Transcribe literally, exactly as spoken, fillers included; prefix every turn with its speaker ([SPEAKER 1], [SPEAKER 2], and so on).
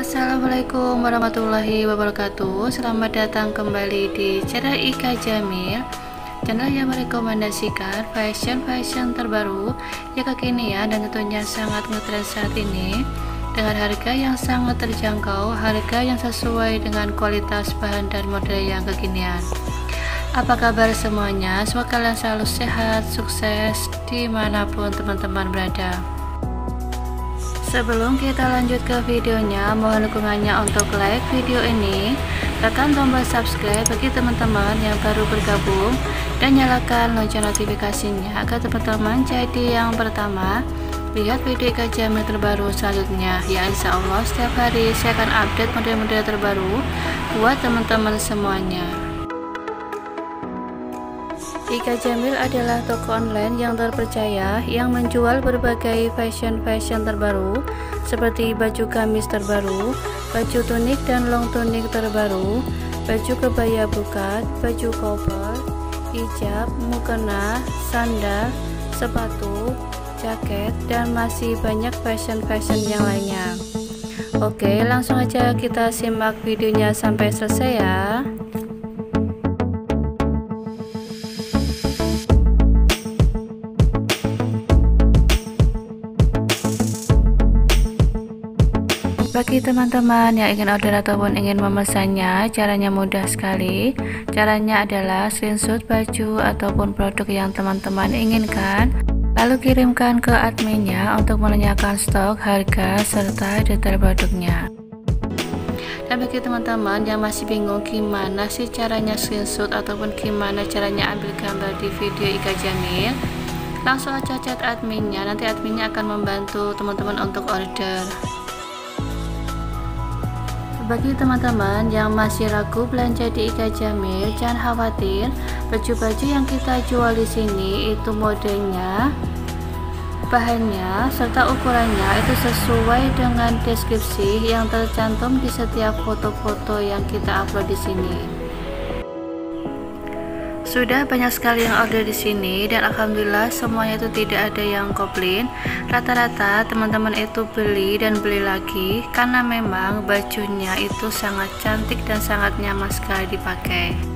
[SPEAKER 1] Assalamualaikum warahmatullahi wabarakatuh. Selamat datang kembali di channel Ika Jamil, channel yang merekomendasikan fashion-fashion terbaru yang kekinian dan tentunya sangat ngetrend saat ini, dengan harga yang sangat terjangkau, harga yang sesuai dengan kualitas bahan dan model yang kekinian. Apa kabar semuanya? Semoga kalian selalu sehat, sukses dimanapun teman-teman berada. Sebelum kita lanjut ke videonya, mohon dukungannya untuk like video ini, tekan tombol subscribe bagi teman-teman yang baru bergabung, dan nyalakan lonceng notifikasinya agar teman-teman jadi yang pertama lihat video Ika Jamil terbaru selanjutnya. Ya, insya Allah setiap hari saya akan update model-model terbaru buat teman-teman semuanya. Ika Jamil adalah toko online yang terpercaya yang menjual berbagai fashion-fashion terbaru seperti baju gamis terbaru, baju tunik dan long tunik terbaru, baju kebaya bukat, baju koper, hijab, mukena, sandal, sepatu, jaket, dan masih banyak fashion-fashion yang lainnya. Oke, langsung aja kita simak videonya sampai selesai ya. Bagi teman-teman yang ingin order ataupun ingin memesannya, caranya mudah sekali. Caranya adalah screenshot baju ataupun produk yang teman-teman inginkan, lalu kirimkan ke adminnya untuk menanyakan stok, harga, serta detail produknya. Dan bagi teman-teman yang masih bingung gimana sih caranya screenshot ataupun gimana caranya ambil gambar di video Ika Jamil, langsung aja chat adminnya, nanti adminnya akan membantu teman-teman untuk order. Bagi teman-teman yang masih ragu belanja di Ika Jamil, jangan khawatir, baju-baju yang kita jual di sini itu modelnya, bahannya, serta ukurannya itu sesuai dengan deskripsi yang tercantum di setiap foto-foto yang kita upload di sini. Sudah banyak sekali yang order di sini dan alhamdulillah semuanya itu tidak ada yang komplain. Rata-rata teman-teman itu beli dan beli lagi karena memang bajunya itu sangat cantik dan sangat nyaman sekali dipakai.